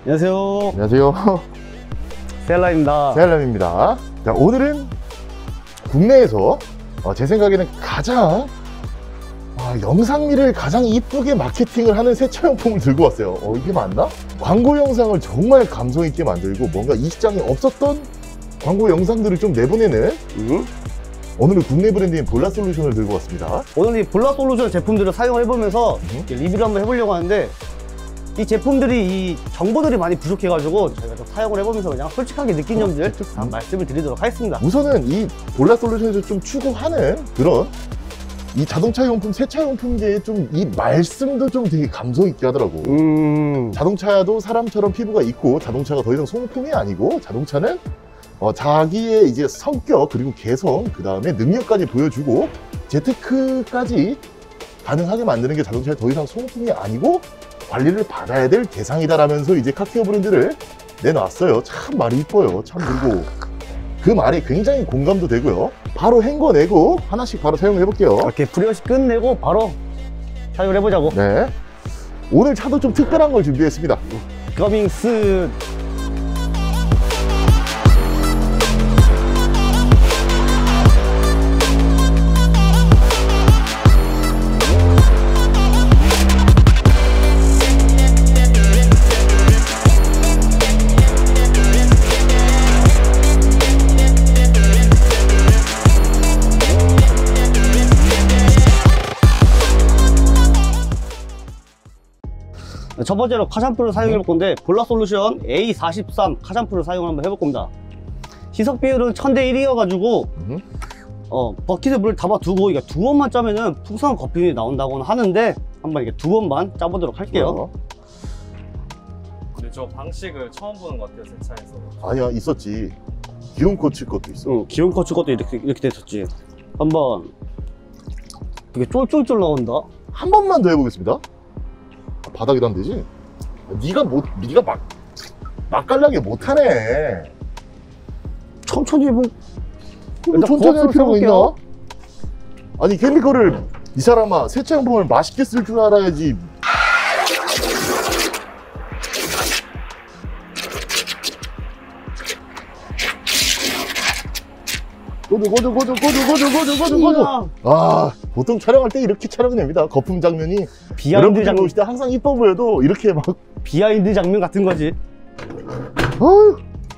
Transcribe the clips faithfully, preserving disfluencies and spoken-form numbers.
안녕하세요. 안녕하세요. 세알람입니다. 세알람입니다. 자, 오늘은 국내에서 어, 제 생각에는 가장 아, 영상미를 가장 이쁘게 마케팅을 하는 세차용품을 들고 왔어요. 어, 이게 맞나? 광고 영상을 정말 감성 있게 만들고 뭔가 이 시장에 없었던 광고 영상들을 좀 내보내는 음? 오늘은 국내 브랜드인 볼라솔루션을 들고 왔습니다. 오늘 이 볼라솔루션 제품들을 사용해보면서 음? 리뷰를 한번 해보려고 하는데, 이 제품들이 이 정보들이 많이 부족해가지고 저희가 좀 사용을 해보면서 그냥 솔직하게 느낀 어, 점들 직접? 다 말씀을 드리도록 하겠습니다. 우선은 이 볼라솔루션에서 좀 추구하는 그런 이 자동차 용품, 세차 용품계에 좀 이 말씀도 좀 되게 감성 있게 하더라고. 음... 자동차도 사람처럼 피부가 있고, 자동차가 더 이상 소모품이 아니고, 자동차는 어, 자기의 이제 성격 그리고 개성, 그 다음에 능력까지 보여주고 재테크까지 가능하게 만드는 게 자동차의 더 이상 소모품이 아니고 관리를 받아야 될 대상이다라면서 이제 카티어 브랜드를 내놨어요. 참 말이 이뻐요. 참. 그리고 그 말에 굉장히 공감도 되고요. 바로 헹궈내고 하나씩 바로 사용해 볼게요. 이렇게 브러쉬 끝내고 바로 사용을 해보자고. 네. 오늘 차도 좀 특별한 걸 준비했습니다. 커밍스. 첫 번째로 카샴푸를 사용해 볼 건데, 볼라솔루션 에이 사십삼 카샴푸를 사용을 한번 해볼 겁니다. 희석 비율은 천 대 일이어가지고 음. 어, 버킷에 물을 담아두고 이게 두 번만 짜면은 풍성한 거품이 나온다고는 하는데, 한번 이게 두 번만 짜보도록 할게요. 근데 저 방식을 처음 보는 것 같아요, 세차에서. 아니야, 있었지. 기온 코치 것도 있어. 응, 기온 커츠 것도 이렇게 이렇게 됐었지. 한번 이게 쫄쫄쫄 나온다. 한 번만 더 해보겠습니다. 바닥에다 하면 되지? 네가 못, 네가 막 맛깔나게 못하네. 천천히 해보. 뭐 천천히 할 필요가 있나? 아니, 케미컬을 이 사람아 세차용품을 맛있게 쓸 줄 알아야지. 꺼줘 꺼줘 꺼줘 꺼줘 꺼줘 꺼줘 꺼줘 꺼줘. 아, 보통 촬영할 때 이렇게 촬영이 됩니다. 거품 장면이 비하인드 여러분들 장면, 보실 때 항상 이뻐 보여도 이렇게 막 비하인드 장면 같은 거지. 어휴.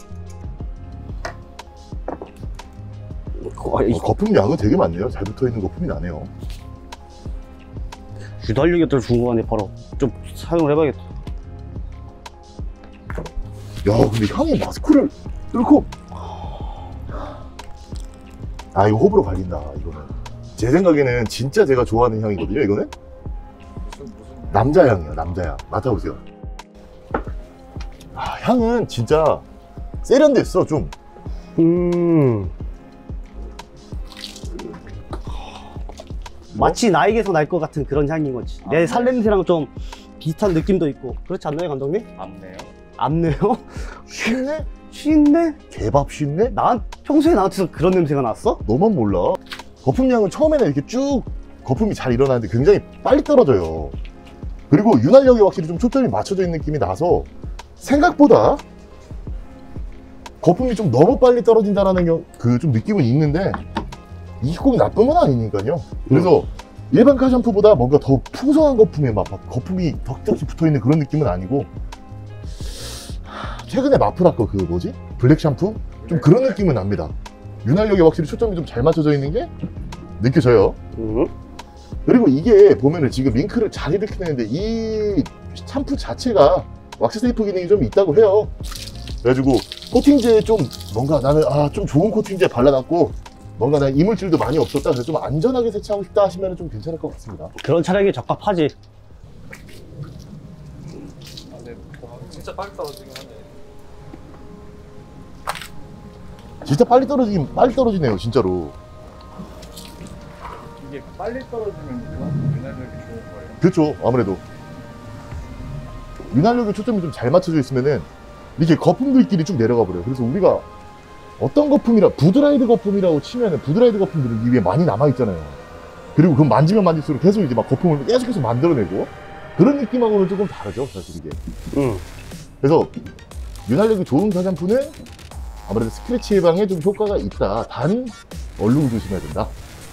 어, 이 어, 거품 양은 되게 많네요. 잘 붙어있는 거품이 나네요. 유달력이 더 궁금하네. 바로 좀 사용을 해봐야겠다. 야, 근데 향이 마스크를 뚫고. 아, 이거 호불호 갈린다. 이거는 제 생각에는 진짜 제가 좋아하는 향이거든요. 이거는 무슨, 무슨. 남자 향이에요. 남자 향. 맡아보세요. 아, 향은 진짜 세련됐어. 좀 음. 마치 나에게서 날 것 같은 그런 향인 거지. 아, 내 네. 살냄새랑 좀 비슷한 느낌도 있고. 그렇지 않나요, 감독님? 암네요. 안네요? 쉽네? 쉬인데? 개밥 쉽네? 나 평소에 나한테서 그런 냄새가 났어? 너만 몰라. 거품량은 처음에는 이렇게 쭉 거품이 잘 일어나는데 굉장히 빨리 떨어져요. 그리고 윤활력이 확실히 좀 초점이 맞춰져 있는 느낌이 나서 생각보다 거품이 좀 너무 빨리 떨어진다는 그 좀 느낌은 있는데 이게 꼭 나쁜 건 아니니까요. 그래서 일반 카샴푸보다 뭔가 더 풍성한 거품에 막 거품이 덕덕히 붙어있는 그런 느낌은 아니고, 최근에 마프라 거 그 뭐지? 블랙 샴푸? 좀 그런 느낌은 납니다. 윤활력이 확실히 초점이 좀 잘 맞춰져 있는 게 느껴져요. 음. 그리고 이게 보면은 지금 링크를 잘 이렇게 내는데 이 샴푸 자체가 왁스 세이프 기능이 좀 있다고 해요. 그래가지고 코팅제에 좀 뭔가 나는 아 좀 좋은 코팅제 발라놨고 뭔가 난 이물질도 많이 없었다, 그래서 좀 안전하게 세차하고 싶다 하시면 좀 괜찮을 것 같습니다. 그런 차량에 적합하지. 아, 네. 와, 진짜 빨리 떨어지긴 하네. 진짜 빨리 떨어지긴 빨리 떨어지네요, 진짜로. 이게 빨리 떨어지면 그만큼 윤활력이 좋은 거예요. 그렇죠. 아무래도 윤활력의 초점이 좀 잘 맞춰져 있으면은 이렇게 거품들끼리 쭉 내려가 버려요. 그래서 우리가 어떤 거품이라 부드라이드 거품이라고 치면은 부드라이드 거품들은 이 위에 많이 남아 있잖아요. 그리고 그 만지면 만질수록 계속 이제 막 거품을 계속해서 만들어내고 그런 느낌하고는 조금 다르죠, 사실 이게. 응. 그래서 윤활력이 좋은 가샴푸는 아무래도 스크래치 예방에 좀 효과가 있다. 단 얼룩 조심해야 된다.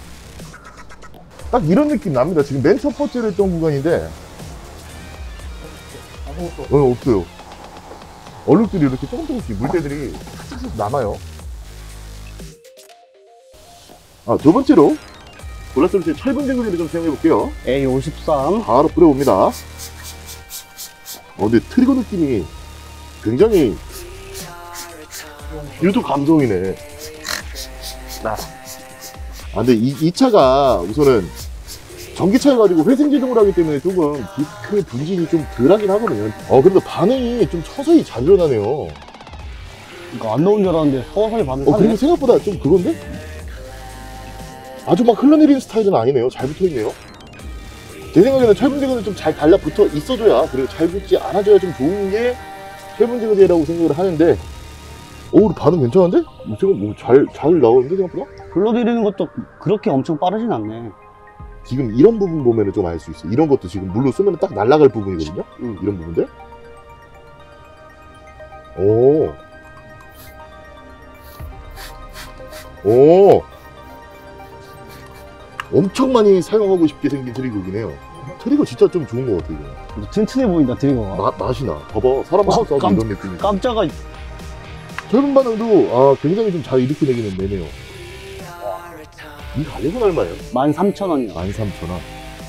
딱 이런 느낌 납니다. 지금 맨 첫 번째로 했던 구간인데 아무것도 어, 없어요. 얼룩들이 이렇게 조금 조금씩 물때들이 싹싹 남아요. 아, 두 번째로 볼라솔루션 철분 제거제를 좀 사용해 볼게요. 에이 오십삼. 바로 뿌려봅니다. 어, 근데 트리거 느낌이 굉장히 유도 감성이네. 아, 근데 이, 이 차가 우선은 전기차여가지고 회생제동을 하기 때문에 조금 디스크 분진이 좀 덜하긴 하거든요. 어, 그래도 반응이 좀 서서히 잘 일어나네요. 이거 안 나온 줄 알았는데 서서히 반응. 어, 그리고 생각보다 좀 그건데? 아주 막 흘러내리는 스타일은 아니네요. 잘 붙어있네요. 제 생각에는 철분제거는 좀 잘 달라붙어 있어줘야, 그리고 잘 붙지 않아줘야 좀 좋은 게 철분제거제라고 생각을 하는데, 오, 반응 괜찮은데? 뭐 지금 뭐 잘, 잘 나오는데, 생각보다? 불러들이는 것도 그렇게 엄청 빠르진 않네. 지금 이런 부분 보면 좀 알 수 있어. 이런 것도 지금 물로 쓰면 딱 날아갈 부분이거든요? 응. 이런 부분들. 오. 오. 엄청 많이 사용하고 싶게 생긴 트리거긴 해요. 트리거 진짜 좀 좋은 것 같아, 이거. 튼튼해 보인다 트리거가. 마, 맛이 나. 봐봐. 사람 어, 싸도 깜- 이런 느낌이. 깜짝아. 젊은 반응도 아, 굉장히 좀 잘 일으켜내기는 되네요. 이 가격은 얼마예요? 만 삼천 원이요. 만 삼천 원.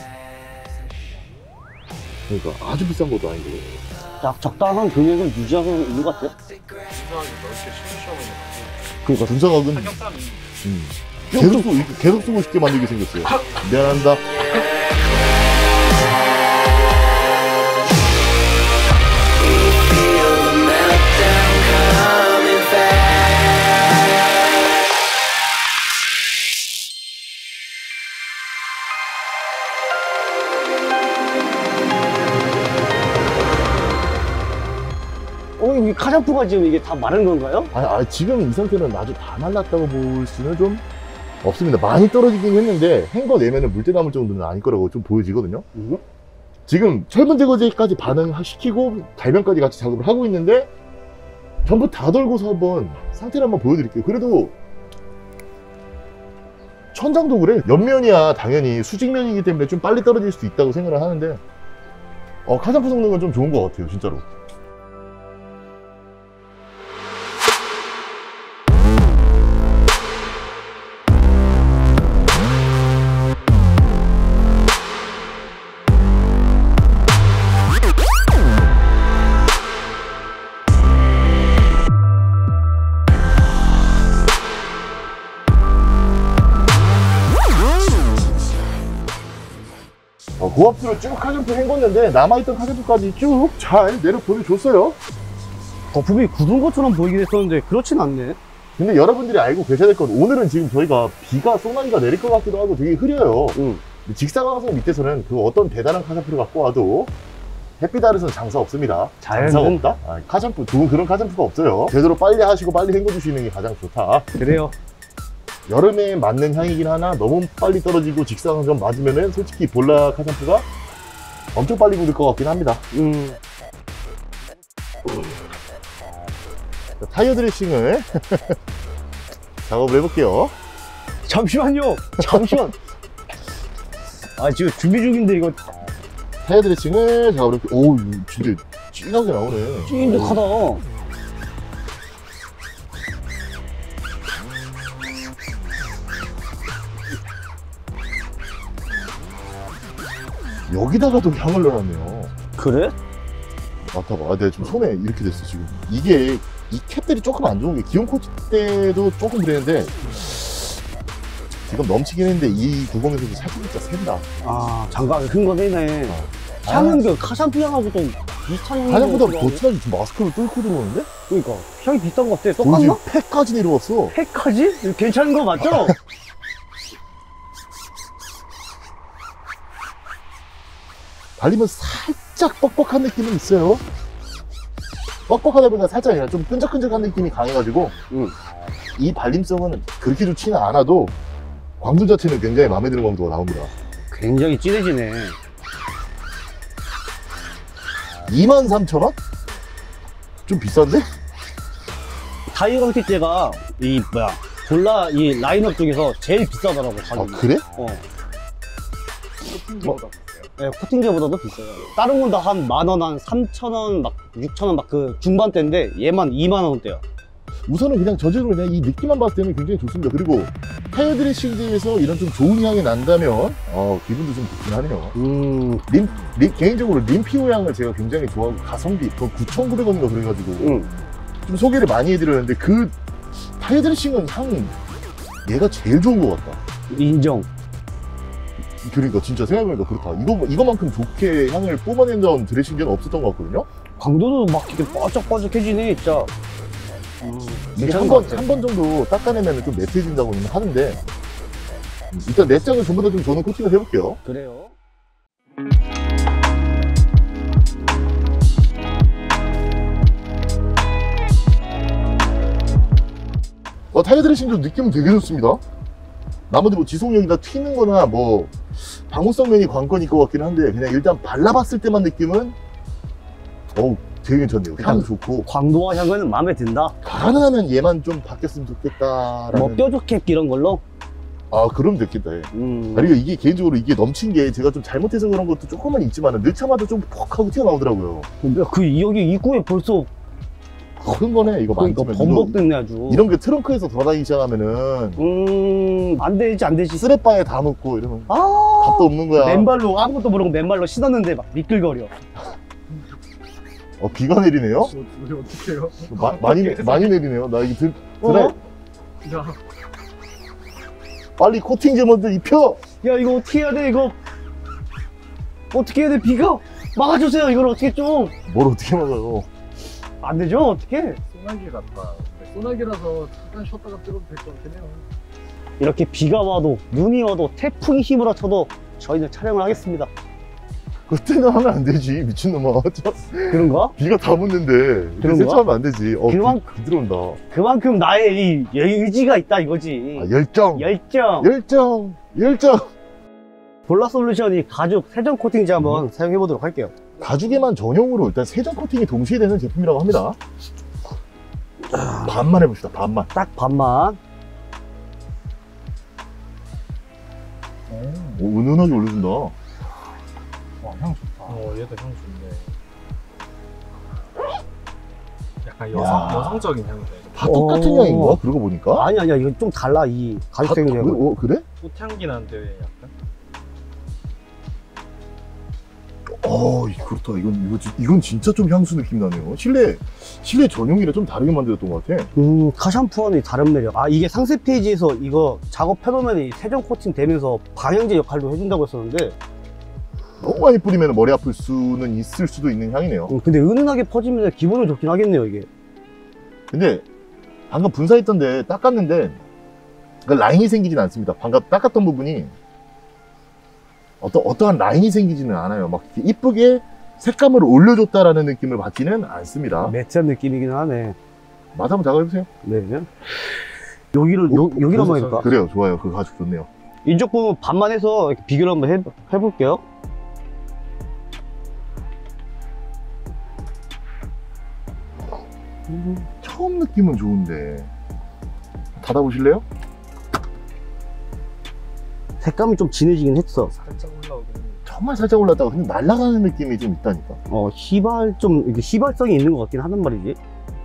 그러니까 아주 비싼 것도 아니고. 딱 적당한 금액을 유지하고 있는 것 같아요. 이상하게 넓게 시원시원하게 그러니까 분사각은 타격감이 음, 계속, 쓰, 이렇게 계속 쓰고 싶게 만들게 생겼어요. 미안합니다. 어, 이 카샴푸가 지금 이게 다 마른 건가요? 아, 아, 지금 이 상태는 아주 다 말랐다고 볼 수는 좀 없습니다. 많이 떨어지긴 했는데 헹궈 내면은 물때 남을 정도는 아닐 거라고 좀 보여지거든요. 음. 지금 철분 제거제까지 반응시키고 달면까지 같이 작업을 하고 있는데 전부 다 덜고서 한번 상태를 한번 보여드릴게요. 그래도 천장도 그래. 옆면이야 당연히 수직면이기 때문에 좀 빨리 떨어질 수 있다고 생각을 하는데 어, 카샴푸 성능은 좀 좋은 것 같아요, 진짜로. 어, 고압수로 쭉 카샴푸 헹궜는데 남아있던 카샴푸까지 쭉 잘 내려 보내줬어요. 거품이 굳은 것처럼 보이긴 했었는데 그렇진 않네. 근데 여러분들이 알고 계셔야 될 건 오늘은 지금 저희가 비가 소나기가 내릴 것 같기도 하고 되게 흐려요. 응. 직사광선 밑에서는 그 어떤 대단한 카샴푸를 갖고 와도 햇빛 아래서는 장사 없습니다. 자연은- 장사 없다? 아, 카샴푸, 좋은 그런 카샴푸가 없어요. 제대로 빨리 하시고 빨리 헹궈주시는 게 가장 좋다. 그래요. 여름에 맞는 향이긴 하나 너무 빨리 떨어지고 직사광선 맞으면은 솔직히 볼라 카샴푸가 엄청 빨리 굳을 것 같긴 합니다. 음. 자, 타이어 드레싱을 작업을 해볼게요. 잠시만요. 잠시만. 아 지금 준비 중인데 이거 타이어 드레싱을 작업을 해볼게요. 오우, 진짜 진하게 나오네. 찐득하다. 여기다가도 향을 넣어놨네요. 그래? 맡아봐. 아, 내가 지금 손에 이렇게 됐어, 지금. 이게, 이 캡들이 조금 안 좋은 게, 기온 코트 때도 조금 그랬는데, 지금 넘치긴 했는데, 이 구멍에서도 살짝 진짜 샌다. 아 장갑이 큰 거네. 어. 향은 그 카샴푸 향하고 좀 비슷한 향이. 가장보다 더 진하게 지금 마스크를 뚫고 들어오는데? 그러니까 향이 비슷한 것 같아. 거의 똑같나? 팩까지 내려왔어. 팩까지? 이거 괜찮은 거 맞죠? 발리면 살짝 뻑뻑한 느낌은 있어요. 뻑뻑하다 보니까 살짝 아니라 좀 끈적끈적한 느낌이 강해가지고, 응. 이 발림성은 그렇게 좋지는 않아도, 광도 자체는 굉장히 마음에 드는 광도가 나옵니다. 굉장히 진해지네. 이만 삼천 원? 좀 비싼데? 타이거 히트제가 이 뭐야 볼라 이 라인업 중에서 제일 비싸더라고 아 가격이. 그래? 어. 코팅제보다 비싸요. 네, 코팅제보다도 비싸요. 다른 건 다 한 만 원, 한 삼천 원, 막 육천 원 막 그 중반대인데 얘만 이만 원대야. 우선은 그냥 저절로 그냥 이 느낌만 봤을 때는 굉장히 좋습니다. 그리고 타이어 드레싱제에서 이런 좀 좋은 향이 난다면 어, 기분도 좀 좋긴 하네요. 음, 림, 림- 개인적으로 림피오 향을 제가 굉장히 좋아하고 가성비 그건 구천구백 원인가 그래가지고 음. 좀 소개를 많이 해드렸는데 그 타이어 드레싱은 향 얘가 제일 좋은 것 같다. 인정. 그러니까 진짜 생각해보니까 그렇다. 이거, 이거만큼 좋게 향을 뽑아낸다는 드레싱제는 없었던 것 같거든요. 강도도 막 이렇게 뻐쩍뻐쩍해지네 진짜. 음, 이게 괜찮은 한 것 번, 같아. 한 번 정도 닦아내면 좀 매트해진다고는 하는데 음, 일단 네 장을 전부 다 좀 저는 코팅을 해볼게요. 그래요. 어, 타이어 드레싱도 느낌은 되게 좋습니다. 나머지 뭐 지속력이나 튀는 거나 뭐 방호성 면이 관건일 것 같긴 한데 그냥 일단 발라봤을 때만 느낌은 어우 되게 괜찮네요. 향도 좋고 광도와 향은 마음에 든다. 가능하면 얘만 좀 바뀌었으면 좋겠다라는 뭐 뾰족캡 이런 걸로. 아 그럼 됐겠다. 예. 음. 그리고 이게 개인적으로 이게 넘친 게 제가 좀 잘못해서 그런 것도 조금은 있지만 넣자마자 좀 퍽 하고 튀어나오더라고요. 그 여기 입구에 벌써 큰 거네 이거 그러니까 만지면 범벅됐네 아주. 이런 게 트렁크에서 돌아다니기 시작하면은 음, 안 되지 안 되지. 쓰레빠에 다 놓고 이러면 아, 답도 없는 거야. 맨발로 아무것도 모르고 맨발로 신었는데 막 미끌거려. 어 비가 내리네요. 우리 어떻게 해요? 마, 많이 많이 내리네요. 나 이거 들, 드라이 어? 야, 빨리 코팅제 먼저 입혀. 야 이거 어떻게 해야 돼 이거? 어떻게 해야 돼 비가? 막아주세요 이걸 어떻게 좀. 뭘 어떻게 막아요? 안 되죠 어떻게? 소나기 같다. 근데 소나기라서 잠깐 쉬었다가 들어도 될 것 같긴 해요. 이렇게 비가 와도 눈이 와도 태풍이 힘으로 쳐도 저희는 촬영을 하겠습니다. 그때는 하면 안 되지 미친놈아. 저, 그런가? 비가 다 묻는데 이렇게 그런가? 세차하면 안 되지. 어, 그만- 비, 비 들어온다. 그만큼 나의 이 의지가 있다 이거지. 아, 열정. 열정. 열정. 열정. 볼라 솔루션이 가죽 세정 코팅제 한번 사용해 보도록 할게요. 가죽에만 전용으로 일단 세정 코팅이 동시에 되는 제품이라고 합니다. 반만 해봅시다. 반만. 딱 반만. 오, 은은하게 올려준다. 와, 향 좋다. 어, 얘도 향 좋네. 약간 야. 여성, 여성적인 향이다. 이거. 다 똑같은 어. 향인 거야? 그러고 보니까. 아니 아니야 이건 좀 달라 이 가죽 다- 세정제. 그- 어, 그래? 꽃향기 나는데 왜 약간? 어, 이- 그렇다. 이건, 이거, 지- 이건 진짜 좀 향수 느낌 나네요. 실내, 실내 전용이라 좀 다르게 만들었던 것 같아. 음, 카샴푸와는 다른 매력. 아, 이게 상세 페이지에서 이거 작업해놓으면 이 세정 코팅 되면서 방향제 역할도 해준다고 했었는데, 너무 많이 뿌리면 머리 아플 수는 있을 수도 있는 향이네요. 음, 근데 은은하게 퍼지면 기분은 좋긴 하겠네요, 이게. 근데 방금 분사했던데 닦았는데 그 라인이 생기진 않습니다. 방금 닦았던 부분이 어떠, 어떠한 라인이 생기지는 않아요. 막 이렇게 이쁘게 색감을 올려줬다라는 느낌을 받지는 않습니다. 매트한 느낌이긴 하네. 맛 한번 작업해보세요. 네. 여기를, 요, 여기로 한번 해볼까? 그래요. 좋아요. 그거 아주 좋네요. 이쪽 부분 반만 해서 이렇게 비교를 한번 해, 해볼게요. 처음 느낌은 좋은데 닫아보실래요? 색감이 좀 진해지긴 했어. 살짝 올라오긴 했는데. 정말 살짝 올랐다가 그냥 날아가는 느낌이 좀 있다니까. 어, 휘발, 좀, 이게 휘발성이 있는 것 같긴 하단 말이지.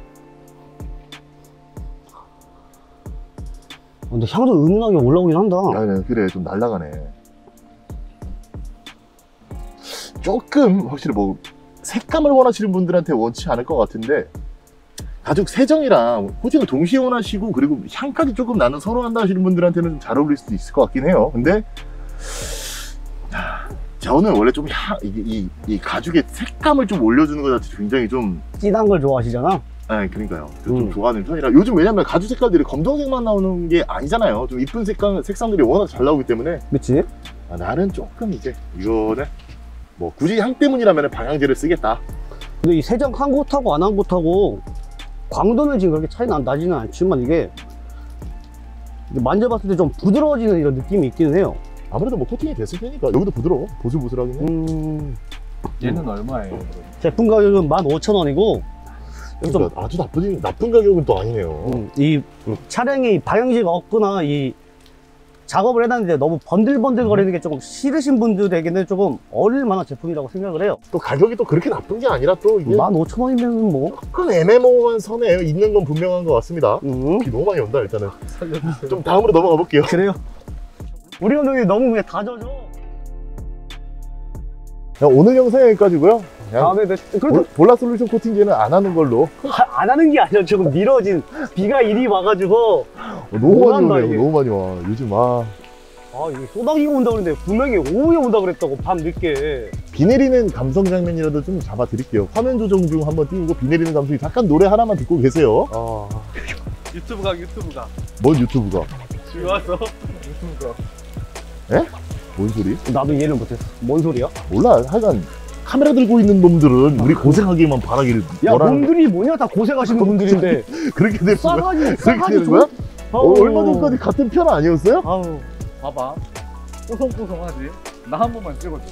어, 근데 향도 은은하게 올라오긴 한다. 아, 네, 그래 좀 날아가네. 조금 확실히 뭐 색감을 원하시는 분들한테 원치 않을 것 같은데 가죽 세정이랑 코팅을 동시에 원하시고 그리고 향까지 조금 나는 선호한다 하시는 분들한테는 좀 잘 어울릴 수도 있을 것 같긴 해요. 근데 저는 원래 좀 향, 이, 이, 이 가죽의 색감을 좀 올려주는 것 자체 굉장히 좀 진한 걸 좋아하시잖아. 아, 그러니까요. 좀 음. 좋아하는 편이라 요즘 왜냐면 가죽 색깔들이 검정색만 나오는 게 아니잖아요. 좀 이쁜 색감, 색상들이 워낙 잘 나오기 때문에 그치? 아, 나는 조금 이제 이거는 뭐 굳이 향 때문이라면 방향제를 쓰겠다. 근데 이 세정 한 곳하고 안 한 곳하고 광도는 지금 그렇게 차이 나, 나지는 않지만 이게 만져봤을 때 좀 부드러워지는 이런 느낌이 있기는 해요. 아무래도 뭐 코팅이 됐을 테니까 여기도 부드러워. 보슬보슬하긴 해. 음, 얘는 얼마예요? 그럼? 제품 가격은 만 오천 원이고 여기 좀 그러니까 아주 나쁜 나쁜 가격은 또 아니네요. 음, 이 차량이 방향지가 없거나 이 작업을 해놨는데 너무 번들번들 거리는 게 조금 싫으신 분들에게는 조금 어릴 만한 제품이라고 생각을 해요. 또 가격이 또 그렇게 나쁜 게 아니라 또 이게 만 오천 원이면 뭐. 조금 애매모호한 선에 있는 건 분명한 것 같습니다. 음, 비 너무 많이 온다. 일단은 좀 다음으로 넘어가 볼게요. 그래요. 우리 감독님 너무 그냥 다 젖어. 자, 오늘 영상 여기까지고요. 그냥 다음에 내, 볼- 그래도 볼라 솔루션 코팅제는 안 하는 걸로. 안 하는 게 아니라 조금 미뤄진 비가 이리 와가지고 어, 너무 뭐 많이 한다, 오네요. 이게. 너무 많이 와. 요즘 아 아 이게 소나기가 온다 그랬는데 분명히 오후에 온다 그랬다고 밤 늦게. 비 내리는 감성 장면이라도 좀 잡아드릴게요. 화면 조정 중 한번 띄우고 비 내리는 감성이 잠깐 노래 하나만 듣고 계세요. 아 유튜브가 유튜브가 뭔 유튜브가? 좋아서 유튜브가 뭔 소리? 나도 이해를 못했어. 뭔 소리야? 몰라. 하여간 카메라 들고 있는 놈들은 우리 고생하기만 바라기를 야 뭐라는 놈들이 뭐냐 다 고생하시는 분들인데 그렇게 되는 거야? 싸가지 그렇게 싸가지 되는 거야? 좀- 어, 아우. 얼마 전까지 같은 편 아니었어요? 아우 봐봐 뽀송뽀송하지? 나 한 번만 찍어줘.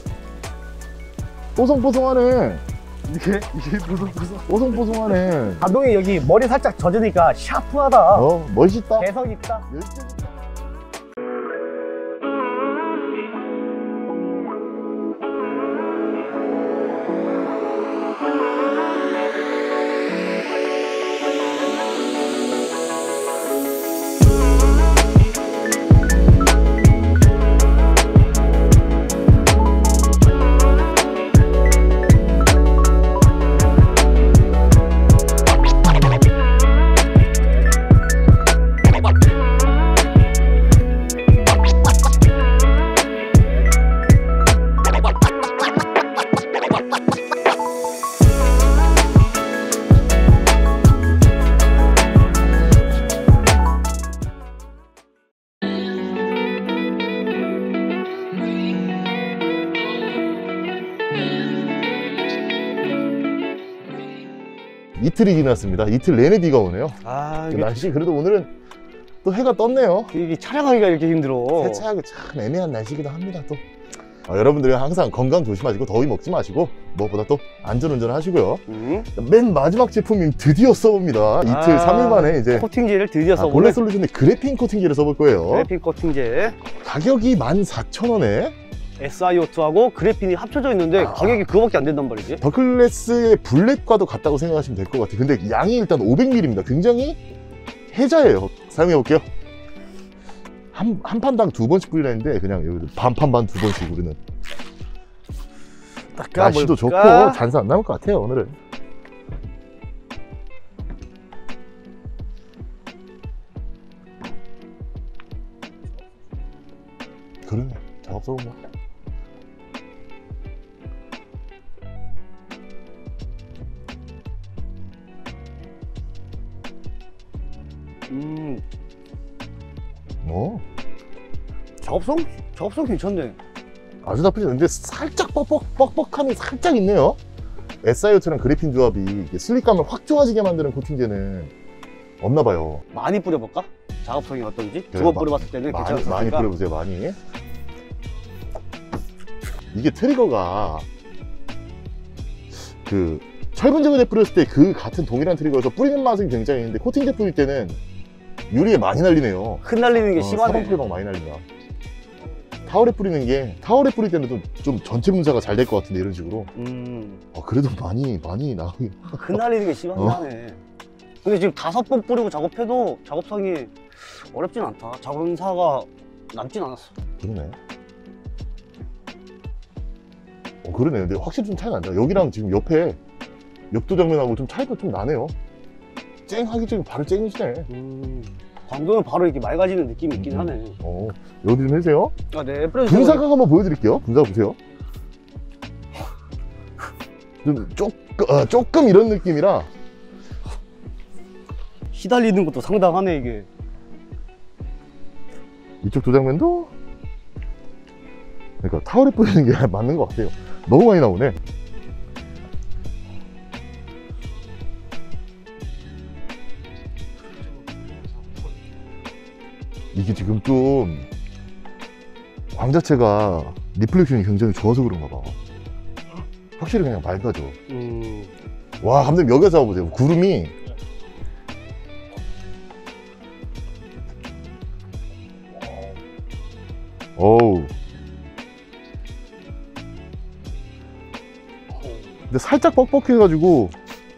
뽀송뽀송하네. 이게 이게 뽀송뽀송. 뽀송뽀송하네. 감독이 여기 머리 살짝 젖으니까 샤프하다. 어, 멋있다. 개성 있다. 이틀이 지났습니다. 이틀 내내 비가 오네요. 아 그 이게, 날씨 그래도 오늘은 또 해가 떴네요. 이게 촬영하기가 이렇게 힘들어. 세차하기 참 애매한 날씨기도 합니다. 또 어, 여러분들이 항상 건강 조심하시고 더위 먹지 마시고 무엇보다 또 안전운전 하시고요. 음? 맨 마지막 제품이 드디어 써봅니다. 이틀 아, 삼 일 만에 이제 코팅제를 드디어 아, 써보네. 볼라 솔루션의 그래핀 코팅제를 써볼 거예요. 그래핀 코팅제 가격이 만 사천 원에 에스아이오투하고 그래핀이 합쳐져 있는데 아. 가격이 그거밖에 안 된단 말이지. 더클래스의 블랙과도 같다고 생각하시면 될 것 같아요. 근데 양이 일단 오백 밀리리터입니다. 굉장히 해자예요. 사용해 볼게요. 한, 한 판당 두 번씩 뿌리라는데 그냥 여기 반판 반 두 번씩 우리는. 날씨도 좋고 잔스 안 남을 것 같아요 오늘은. 그러네. 작업소 뭐. 음, 어, 작업성? 작업성 괜찮네. 아주 나쁘지 않은데 살짝 뻑뻑, 뻑뻑함이 살짝 있네요. 에스아이오투랑 그래핀 조합이 이게 슬릭감을 확 좋아지게 만드는 코팅제는 없나 봐요. 많이 뿌려볼까? 작업성이 어떤지? 그래, 두 번 마- 뿌려봤을 때는 많이, 괜찮았으니까. 많이 뿌려보세요, 많이. 이게 트리거가 그 철분 제거제 뿌렸을 때 그 같은 동일한 트리거에서 뿌리는 맛은 굉장히 있는데 코팅제 뿌릴 때는 유리에 많이 날리네요. 흩날리는 게 어, 심하네. 사방 풀방 많이 날린다. 타월에 뿌리는 게 타월에 뿌릴 때는 좀, 좀 전체 분사가 잘 될 것 같은데 이런 식으로. 음, 어, 그래도 많이 많이 나오긴. 흩날리는 게 심하긴 어. 하네. 근데 지금 다섯 번 뿌리고 작업해도 작업성이 어렵진 않다. 작업사가 남진 않았어. 그러네. 어, 그러네. 근데 확실히 좀 차이 난다. 여기랑 지금 옆에 옆도 장면하고 좀 차이가 좀 나네요. 쨍 하기 전에 바로 쨍이시네. 음, 광도는 바로 이렇게 맑아지는 느낌이 있긴 음. 하네. 어, 여기 좀 해주세요. 아, 네, 뿌려주세요. 분사각 한번 보여드릴게요. 분사 보세요. 좀 조금, 어, 조금 이런 느낌이라. 시달리는 것도 상당하네, 이게. 이쪽 도장면도 그러니까 타월에 뿌리는 게 맞는 것 같아요. 너무 많이 나오네. 이게 지금 좀 광 자체가 리플렉션이 굉장히 좋아서 그런가 봐. 확실히 그냥 맑아져. 음, 와, 감독님 여기서 잡아보세요. 구름이. 어우. 근데 살짝 뻑뻑해가지고,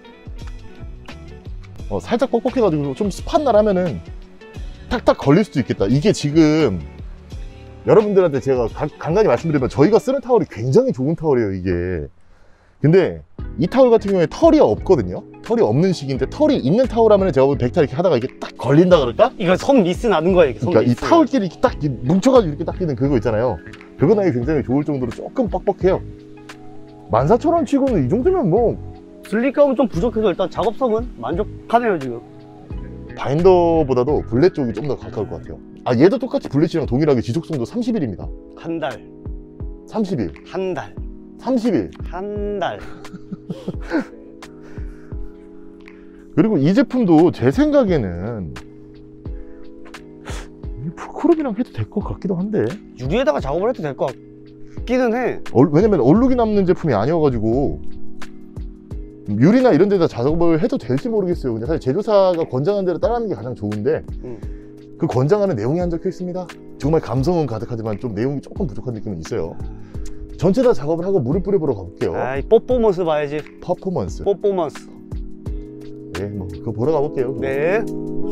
어, 살짝 뻑뻑해가지고 좀 습한 날 하면은 탁탁 걸릴 수도 있겠다. 이게 지금 여러분들한테 제가 가, 간간히 말씀드리면 저희가 쓰는 타월이 굉장히 좋은 타월이에요, 이게. 근데 이 타월 같은 경우에 털이 없거든요. 털이 없는 식인데 털이 있는 타월 하면 제가 보면 백타 이렇게 하다가 이게 딱 걸린다 그럴까? 이거 손 미스 나는 거야, 이게 손 그러니까 이 미스. 타월끼리 이렇게 딱 뭉쳐가지고 이렇게 딱 끼는 그거 있잖아요. 그거 나기 굉장히 좋을 정도로 조금 뻑뻑해요. 만 사천 원 치고는 이 정도면 뭐 슬릭감은 좀 부족해서 일단 작업성은 만족하네요, 지금. 바인더보다도 블렛 쪽이 좀 더 가까울 것 같아요. 아, 얘도 똑같이 블렛이랑 동일하게 지속성도 삼십 일입니다. 한 달, 삼십 일, 한 달, 삼십 일. 한 달. 그리고 이 제품도 제 생각에는 풀크롭이랑 해도 될 것 같기도 한데, 유리에다가 작업을 해도 될 것 같기는 해. 얼, 왜냐면 얼룩이 남는 제품이 아니어가지고 유리나 이런 데다 작업을 해도 될지 모르겠어요. 근데 사실 제조사가 권장한 대로 따라하는 게 가장 좋은데 음. 그 권장하는 내용이 안 적혀 있습니다. 정말 감성은 가득하지만 좀 내용이 조금 부족한 느낌은 있어요. 전체 다 작업을 하고 물을 뿌려보러 가볼게요. 아이, 퍼포먼스 봐야지. 퍼포먼스. 퍼포먼스. 네, 뭐 그거 보러 가볼게요. 네.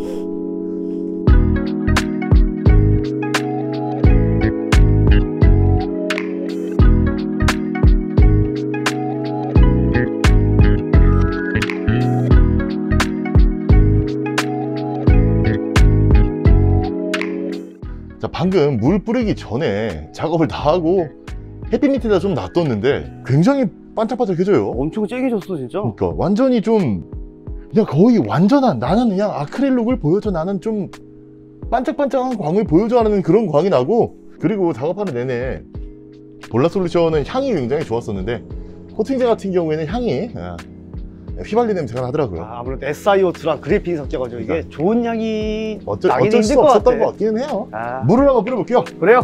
자, 방금 물 뿌리기 전에 작업을 다 하고 햇빛 밑에다 좀 놔뒀는데 굉장히 반짝반짝해져요. 엄청 쨍해졌어, 진짜. 그러니까 완전히 좀 그냥 거의 완전한, 나는 그냥 아크릴룩을 보여줘, 나는 좀 반짝반짝한 광을 보여줘 하는 그런 광이 나고, 그리고 작업하는 내내 볼라 솔루션은 향이 굉장히 좋았었는데 코팅제 같은 경우에는 향이 아, 휘발유 냄새가 나더라고요. 아, 아무래도 에스아이오투랑 그래핀이 섞여가지고 이게 그러니까. 좋은 향이 어쩔, 나긴 어쩔 힘들 수 것 없었던 같아. 것 같기는 해요. 아, 물을 한번 뿌려볼게요. 그래요?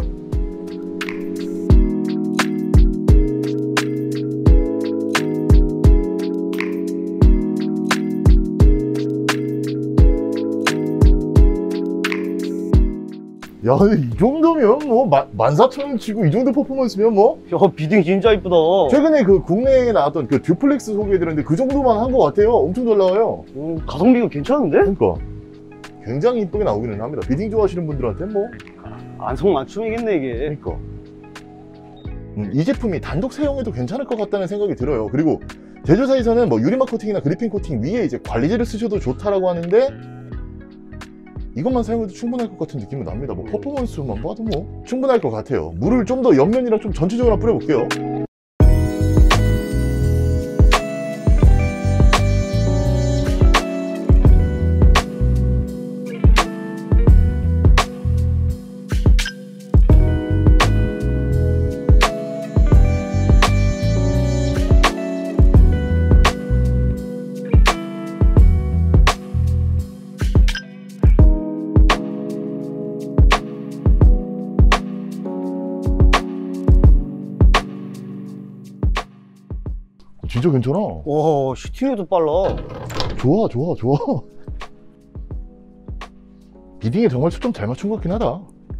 야, 근데 이 정도면 뭐 만 사천 원 치고 이 정도 퍼포먼스면 뭐 야, 비딩 진짜 이쁘다. 최근에 그 국내에 나왔던 그 듀플렉스 소개해드렸는데 그 정도만 한 것 같아요. 엄청 잘 나와요. 음, 가성비가 괜찮은데? 그러니까 굉장히 이쁘게 나오기는 합니다. 비딩 좋아하시는 분들한테 뭐 안성맞춤이겠네, 이게. 그러니까 음, 이 제품이 단독 사용해도 괜찮을 것 같다는 생각이 들어요. 그리고 제조사에서는 뭐 유리막 코팅이나 그리핀 코팅 위에 이제 관리제를 쓰셔도 좋다라고 하는데 이것만 사용해도 충분할 것 같은 느낌은 납니다. 뭐 퍼포먼스만 봐도 뭐 충분할 것 같아요. 물을 좀 더 옆면이랑 좀 전체적으로 한번 뿌려볼게요. 진짜 괜찮아. 와, 슈팅해도 빨라. 좋아, 좋아, 좋아. 비딩에 정말 초점 잘 맞춘 것 같긴 하다.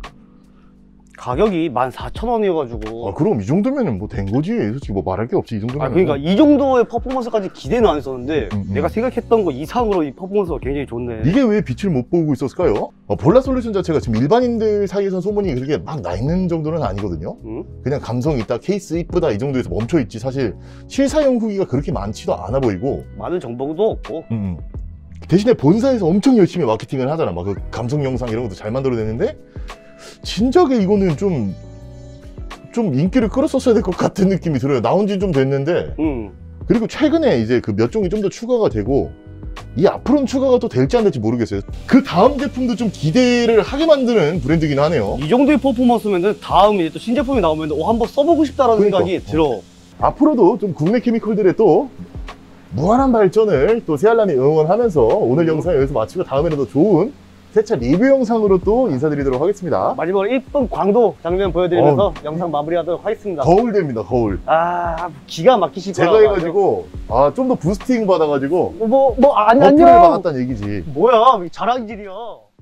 가격이 만 사천 원이어가지고. 아, 그럼 이 정도면은 뭐 된 거지. 솔직히 뭐 말할 게 없지, 이 정도면. 아, 그러니까 이 정도의 퍼포먼스까지 기대는 안 했었는데 음, 음. 내가 생각했던 거 이상으로 이 퍼포먼스가 굉장히 좋네. 이게 왜 빛을 못 보고 있었을까요? 어, 볼라 솔루션 자체가 지금 일반인들 사이에선 소문이 그렇게 막 나 있는 정도는 아니거든요. 응? 그냥 감성 있다, 케이스 이쁘다 이 정도에서 멈춰 있지. 사실 실사용 후기가 그렇게 많지도 않아 보이고. 많은 정보도 없고. 음. 대신에 본사에서 엄청 열심히 마케팅을 하잖아. 막 그 감성 영상 이런 것도 잘 만들어내는데 진작에 이거는 좀 좀 인기를 끌었었어야 될 것 같은 느낌이 들어요. 나온 지 좀 됐는데. 응. 그리고 최근에 이제 그 몇 종이 좀 더 추가가 되고 이 앞으로는 추가가 또 될지 안 될지 모르겠어요. 그 다음 제품도 좀 기대를 하게 만드는 브랜드긴 하네요. 이 정도의 퍼포먼스면은 다음 이제 또 신제품이 나오면 어, 한번 써보고 싶다라는 그러니까. 생각이 들어. 앞으로도 좀 국내 케미컬들의 또 무한한 발전을 또 새알람이 응원하면서 오늘 영상 여기서 마치고 다음에는 더 좋은 새 차 리뷰 영상으로 또 인사드리도록 하겠습니다. 마지막으로 이쁜 광도 장면 보여드리면서 영상 마무리하도록 하겠습니다. 거울대입니다, 거울. 아, 기가 막히실 제가 거라고 해가지고 아, 좀 더 부스팅 받아가지고 뭐, 뭐, 아니, 버프를 안녕. 받았다는 얘기지. 뭐야, 자랑질이야.